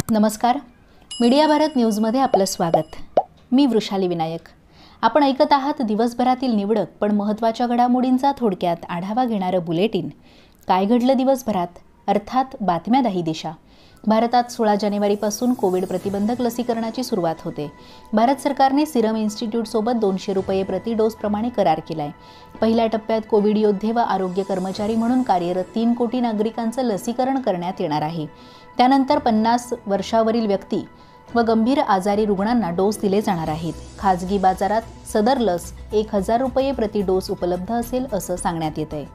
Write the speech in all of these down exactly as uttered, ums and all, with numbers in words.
नमस्कार. मीडिया भारत न्यूजमध्ये आपलं स्वागत. मी वृषाली विनायक. आपण ऐकत आहात दिवसभरातील निवडक पण महत्त्वाच्या घडामोडींचा थोडक्यात आढावा घेणारं बुलेटिन. काय घडलं दिवसभरात, अर्थात बातम्या दही दिशा. भारतात सोळा जानेवारीपासून कोविड प्रतिबंधक लसीकरणाची सुरुवात होते. भारत सरकारने सिरम इन्स्टिट्यूटसोबत दोनशे रुपये प्रति डोस प्रमाणे करार केलाय. पहिल्या टप्प्यात कोविड योद्धे व आरोग्य कर्मचारी म्हणून कार्यरत तीन कोटी नागरिकांचं लसीकरण करण्यात येणार आहे. त्यानंतर पन्नास वर्षावरील व्यक्ती व गंभीर आजारी रुग्णांना डोस दिले जाणार आहेत. खाजगी बाजारात सदर लस एक हजार रुपये प्रति डोस उपलब्ध असेल असं सांगण्यात येत आहे.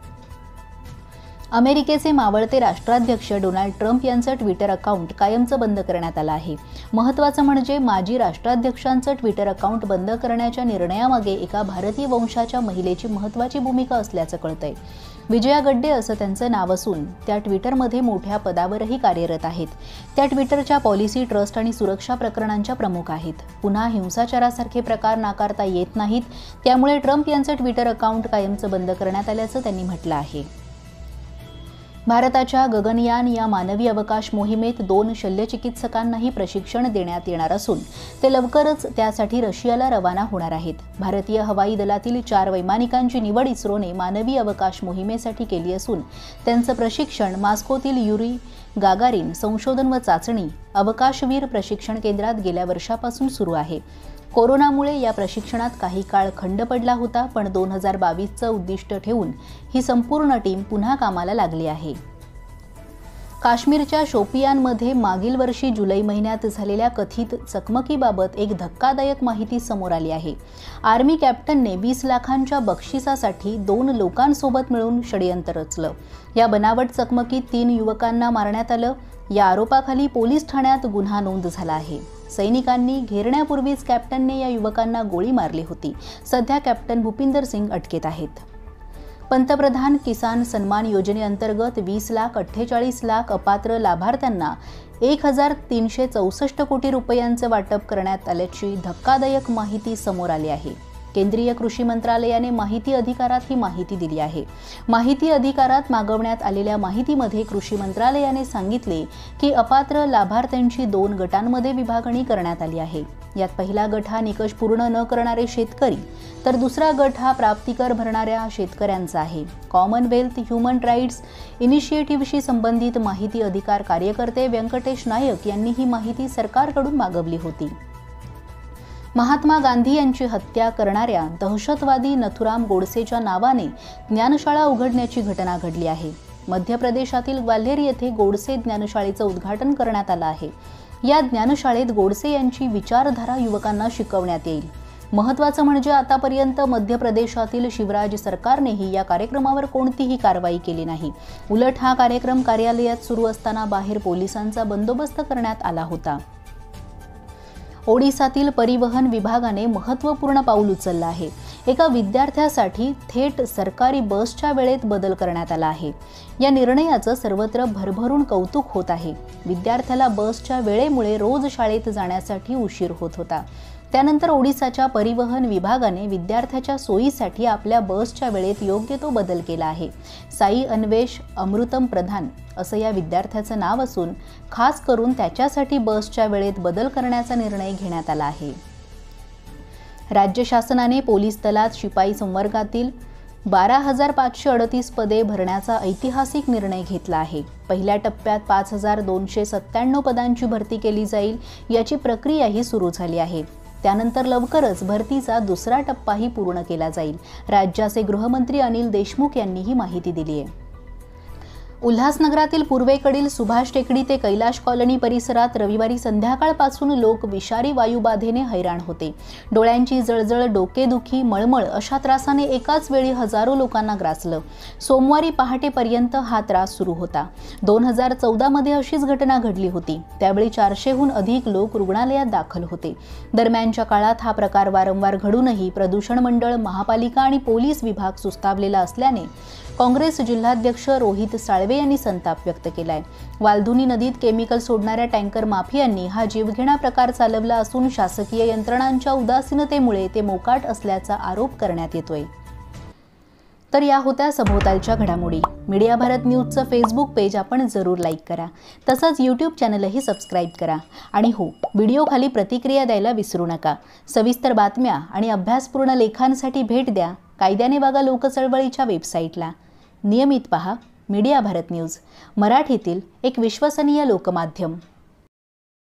अमेरिकेचे मावळते राष्ट्राध्यक्ष डोनाल्ड ट्रम्प यांचं ट्विटर अकाउंट कायमचं बंद करण्यात आलं आहे. महत्त्वाचं म्हणजे माजी राष्ट्राध्यक्षांचं ट्विटर अकाउंट बंद करण्याच्या निर्णयामागे एका भारतीय वंशाच्या महिलेची महत्त्वाची भूमिका असल्याचं कळतंय. विजया गड्डे असं त्यांचं नाव असून त्या ट्विटरमध्ये मोठ्या पदावरही कार्यरत आहेत. त्या ट्विटरच्या पॉलिसी, ट्रस्ट आणि सुरक्षा प्रकरणांच्या प्रमुख आहेत. पुन्हा हिंसाचारासारखे प्रकार नाकारता येत नाहीत. त्यामुळे ट्रम्प यांचं ट्विटर अकाउंट कायमचं बंद करण्यात आल्याचं त्यांनी म्हटलं आहे. भारताच्या गगनयान या मानवी अवकाश मोहिमेत दोन शल्यचिकित्सकांनाही प्रशिक्षण देण्यात येणार असून ते लवकरच त्यासाठी रशियाला रवाना होणार आहेत. भारतीय हवाई दलातील चार वैमानिकांची निवड इस्रोने मानवी अवकाश मोहिमेसाठी केली असून त्यांचं प्रशिक्षण मॉस्कोतील युरी गागारिन संशोधन व चाचणी अवकाशवीर प्रशिक्षण केंद्रात गेल्या वर्षापासून सुरू आहे. कोरोनामुळे या प्रशिक्षणात काही काळ खंड पडला होता, पण दोन हजार बावीसचं उद्दिष्ट ठेवून ही संपूर्ण टीम पुन्हा कामाला लागली आहे. काश्मीरच्या शोपियानमध्ये मागील वर्षी जुलै महिन्यात झालेल्या कथित चकमकीबाबत एक धक्कादायक माहिती समोर आली आहे. आर्मी कॅप्टनने वीस लाखांच्या बक्षिसासाठी दोन लोकांसोबत मिळून षडयंत्र रचलं. या बनावट चकमकीत तीन युवकांना मारण्यात आलं. या आरोपाखाली पोलीस ठाण्यात गुन्हा नोंद झाला आहे. सैनिकांनी घेरण्यापूर्वीच कॅप्टनने या युवकांना गोळी मारली होती. सध्या कॅप्टन भूपिंदर सिंग अटकेत आहेत. पंतप्रधान किसान सन्मान योजनेअंतर्गत वीस लाख अठ्ठेचाळीस लाख अपात्र लाभार्थ्यांना एक हजार तीनशे चौसष्ट कोटी रुपयांचं वाटप करण्यात आल्याची धक्कादायक माहिती समोर आली आहे. केंद्रीय कृषी मंत्रालयाने माहिती अधिकारात ही माहिती दिली आहे. माहिती अधिकारात मागवण्यात आलेल्या माहितीमध्ये कृषी मंत्रालयाने सांगितले की अपात्र लाभार्थ्यांची दोन गटांमध्ये विभागणी करण्यात आली आहे. यात पहिला गट हा निकष पूर्ण न करणारे शेतकरी, तर दुसरा गट हा प्राप्तिकर भरणाऱ्या शेतकऱ्यांचा आहे. कॉमनवेल्थ ह्युमन राईट्स इनिशिएटिव्हशी संबंधित माहिती अधिकार कार्यकर्ते व्यंकटेश नायक यांनी ही माहिती सरकारकडून मागवली होती. महात्मा गांधी यांची हत्या करणाऱ्या दहशतवादी नथुराम गोडसेच्या नावाने ज्ञानशाळा उघडण्याची घटना घडली आहे. मध्य प्रदेशातील ग्वाल्हेर येथे गोडसे ज्ञानशाळेचं उद्घाटन करण्यात आलं आहे. या ज्ञानशाळेत गोडसे यांची विचारधारा युवकांना शिकवण्यात येईल. महत्त्वाचं म्हणजे आतापर्यंत मध्य प्रदेशातील शिवराज सरकारनेही या कार्यक्रमावर कोणतीही कारवाई केली नाही. उलट हा कार्यक्रम कार्यालयात सुरू असताना बाहेर पोलिसांचा बंदोबस्त करण्यात आला होता. ओडिसातील परिवहन विभागाने महत्त्वपूर्ण पाऊल उचललं आहे. एका विद्यार्थ्यासाठी थेट सरकारी बसच्या वेळेत बदल करण्यात आला आहे. या निर्णयाचं सर्वत्र भरभरून कौतुक होत आहे. विद्यार्थ्याला बसच्या वेळेमुळे रोज शाळेत जाण्यासाठी उशीर होत होता. त्यानंतर ओडिसाच्या परिवहन विभागाने विद्यार्थ्याच्या सोयीसाठी आपल्या बसच्या वेळेत योग्य तो बदल केला आहे. साई अन्वेष अमृतम प्रधान असं या विद्यार्थ्याचं नाव असून खास करून त्याच्यासाठी बसच्या वेळेत बदल करण्याचा निर्णय घेण्यात आला आहे. राज्य शासनाने पोलीस दलात शिपाई संवर्गातील बारा हजार पाचशे अडतीस पदे भरण्याचा ऐतिहासिक निर्णय घेतला आहे. पहिल्या टप्प्यात पाच हजार दोनशे सत्त्याण्णव पदांची भरती केली जाईल. याची प्रक्रियाही सुरू झाली आहे. त्यानंतर लवकरच भरतीचा दुसरा टप्पाही पूर्ण केला जाईल. राज्याचे गृहमंत्री अनिल देशमुख यांनी ही माहिती दिली आहे. उल्हासनगरातील पूर्वेकडील सुभाष टेकडी ते कैलाश कॉलनी परिसरात रविवारी संध्याकाळपासून लोक विषारी वायुबाधेने हैराण होते. डोळ्यांची जळजळ, डोकेदुखी, मळमळ अशा त्रासाने एकाच वेळी हजारो लोकांना ग्रासलं. सोमवारी पहाटेपर्यंत हा त्रास सुरू होता. दोन हजार चौदा मध्ये अशीच घटना घडली होती. त्यावेळी चारशेहून अधिक लोक रुग्णालयात दाखल होते. दरम्यानच्या काळात हा प्रकार वारंवार घडूनही प्रदूषण मंडळ, महापालिका आणि पोलीस विभाग सुस्तावलेला असल्याने काँग्रेस जिल्हाध्यक्ष रोहित साळवे यांनी संताप व्यक्त केलाय. वालधुनी नदीत केमिकल सोडणाऱ्या टँकर माफियांनी हा जीवघेणा प्रकार चालवला असून शासकीय यंत्रणांच्या उदासीनतेमुळे ते मोकाट असल्याचा आरोप करण्यात येतोय. तर या होत्या सभोवतालच्या घडामोडी। मीडिया भारत न्यूजचं फेसबुक पेज आपण जरूर लाईक करा, तसंच यूट्यूब चॅनलही सबस्क्राईब करा आणि हो, व्हिडिओ खाली प्रतिक्रिया द्यायला विसरू नका। सविस्तर बातम्या आणि अभ्यासपूर्ण लेखांसाठी भेट द्या कायद्याने वागा लोकचळवळीच्या वेबसाईटला। नियमित पहा मीडिया भारत न्यूज, मराठीतील एक विश्वसनीय लोकमाध्यम।